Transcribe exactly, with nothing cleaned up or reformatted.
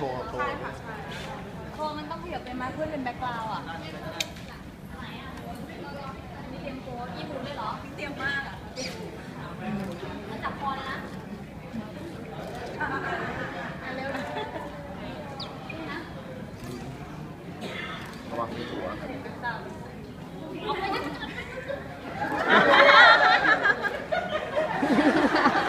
ว์โชว์ใช่ค่ะใช่โชว์มันต้องขยับไปมากเพื่อเป็นแบ็คกราวด์อ่ะมีเตรียมโค้ดญี่ปุ่นด้วยเหรอเตรียมมากอ่ะมันจับคอเลยนะเร็วนะระวังที่หัวเอาไป